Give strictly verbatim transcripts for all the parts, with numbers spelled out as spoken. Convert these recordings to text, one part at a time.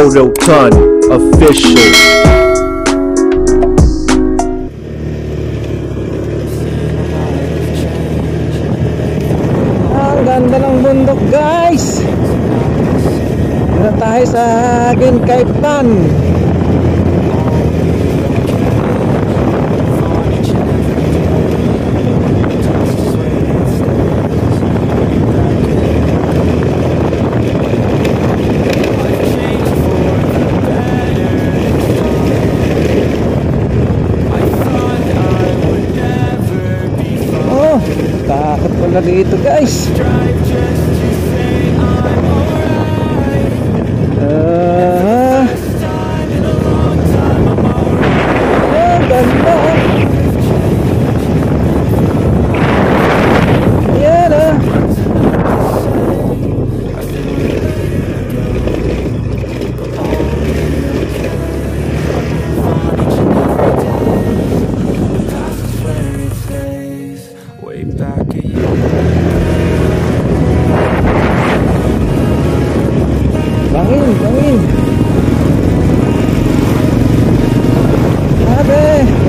Mototon Official. Ang ganda ng bundok, guys. Dito tayo sa Ginkaypan. Takot pala dito, guys. Uh, oh, ganda. Yan ah. Bangin, bangin. Abe.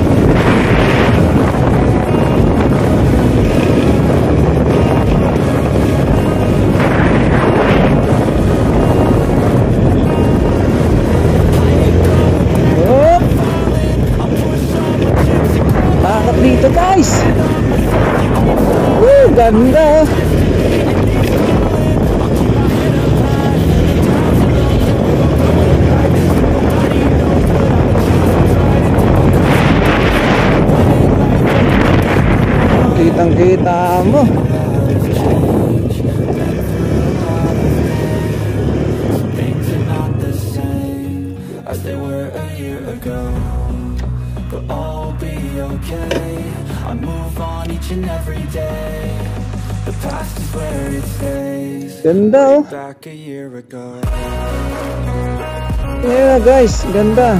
Oh. Takot dito, guys. Woo, ganda. Kitang-kita mo. Things are not the same as they were a year ago, but all will be okay. I move on each and every day. The past is where it stays. Ganda oh. Back a year ago. Yeah guys, ganda.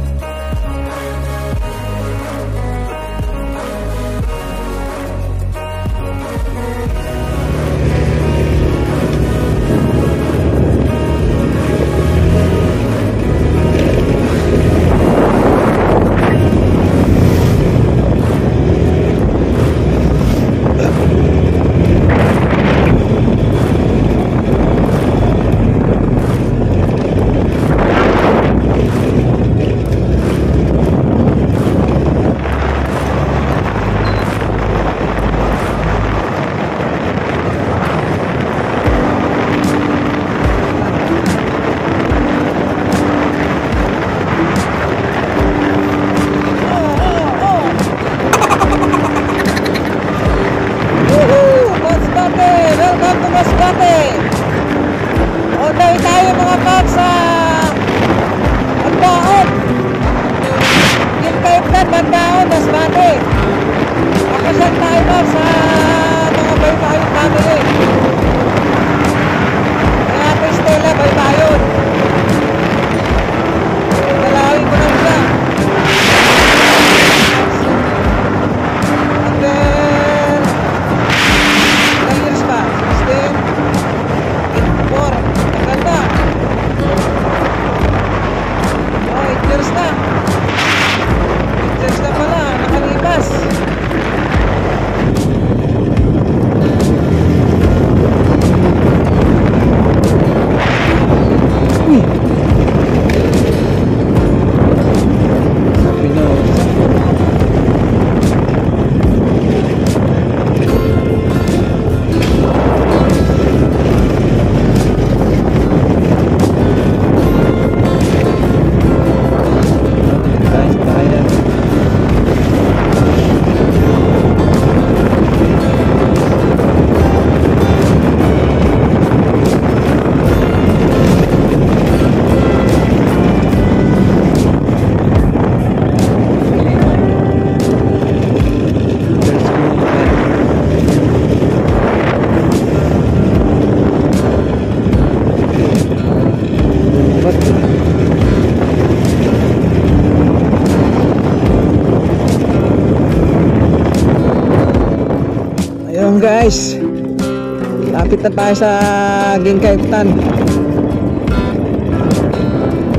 Ayun guys, lapit na tayo sa Ginkaypan.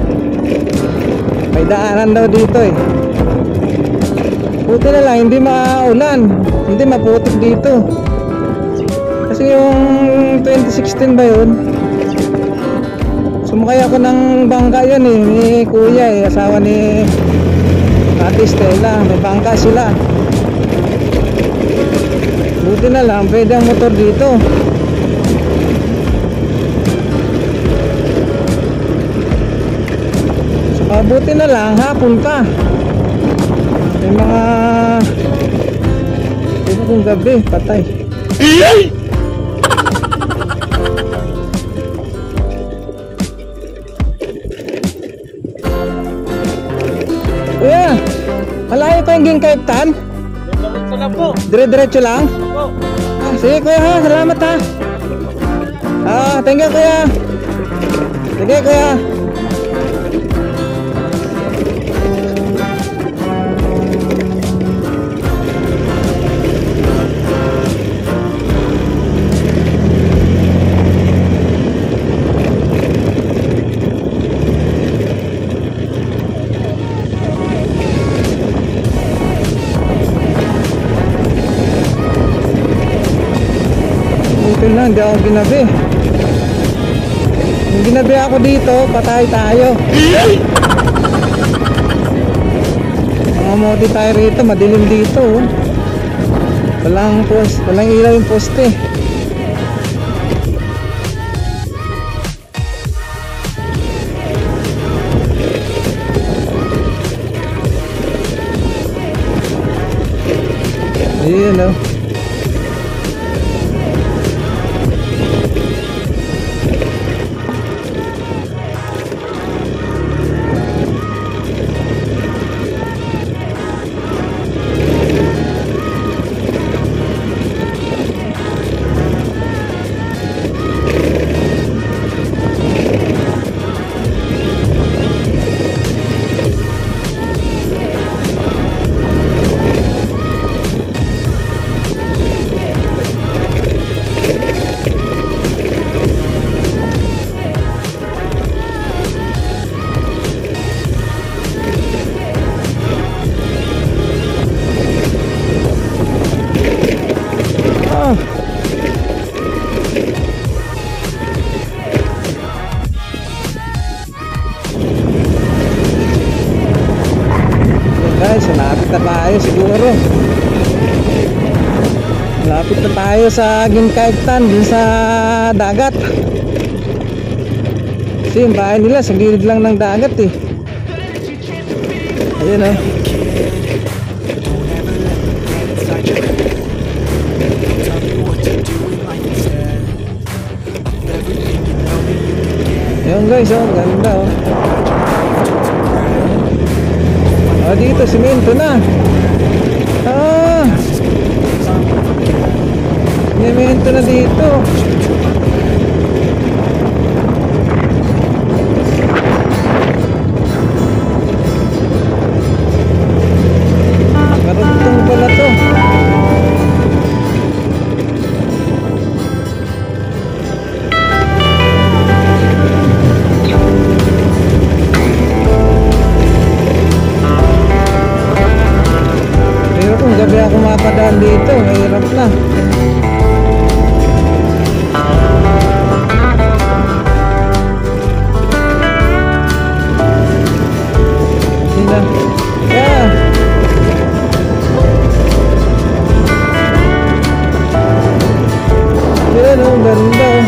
May daanan daw dito eh. Buti na lang hindi maulan, hindi maputik dito. Kasi yung twenty sixteen ba yun, sumakay ako ng bangka yun eh, ni kuya eh, asawa ni Ate Stella. May bangka sila. Buti na lang pwede ang motor dito. Saka buti na lang hapon pa. May mga ito kung gabi patay. Kuya, malayo pa yung Gingkaiptan? Diretso lang po. Dire-diretso lang? Po. Ah, sige kuya ha, salamat ha. Ah, thank you kuya. Sige kuya. Buti na, hindi ako ginabi. Kung ginabi ako dito, patay tayo. Mga modi tayo rito, madilim dito oh. Walang post, walang ilaw yung poste. Ayun oh. Guys, malapit na tayo siguro. Malapit na tayo sa Gingkaiptan, dun sa dagat. Kasi yung bahay nila sa gilid lang ng dagat eh. Ayun oh. Ayun guys oh, ganda oh. Oh, dito simento na. Ah, simento na dito. Karugtong pala to. Kung gabi ako mapadaan dito, mahirap na. Sina? Yeah. Yan oh, ganda oh.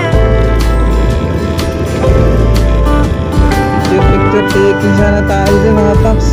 Picture taking sana tayo dyan mga paps.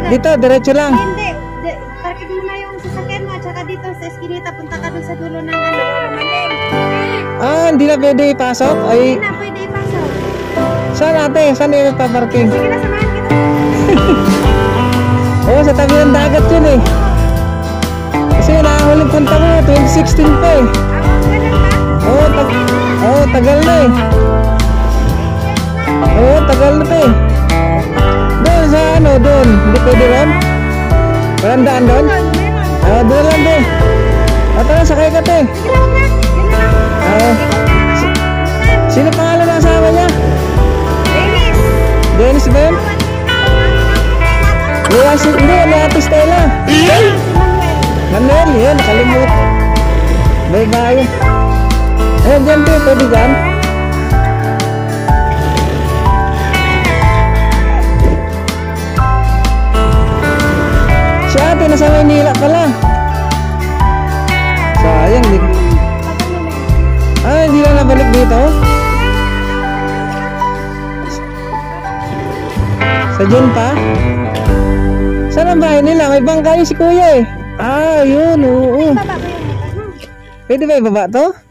Dito, diretso lang. Hindi. De- parking mo na yung sasakyan mo at saka dito sa eskinita. Punta ka doon sa dulo ng ano. Maling. Ah, hindi na pwede ipasok? Ay, Hindi na pwede ipasok. saan ate? Saan yung nagpa-parking? Sige na, samahan kita. Oo, sa tabi ng dagat yun eh. Kasi nakahuling punta ko, twenty sixteen pa eh. Ako, ganun ba? Oo, tag oo, tagal na eh. Oo, tagal na pa eh. Doon sa ano, doon. Hindi pwede ron? Walang daan doon? Meron, meron. Oo, doon lang doon. O tara, sakay ka te. Sige na, huwag na. Yun na lang. Oo. Si- Sino pangalan ng asawa niya? Dennis. Dennis ba yun? Wala si, hindi, wala ate Stella. Manuel, yun, nakalimut. Bye-bye. Ayun, dyan te, pwede dyan. Si ate, nasa Maynila pala. Sayang, di. Ah, hindi lang nabalik dito? Sa John pa? Saan ang bahay nila? May bangka yun si kuya eh. Ah, yun, oo. Baba ko yung motor mo. Pwede ba ibaba to?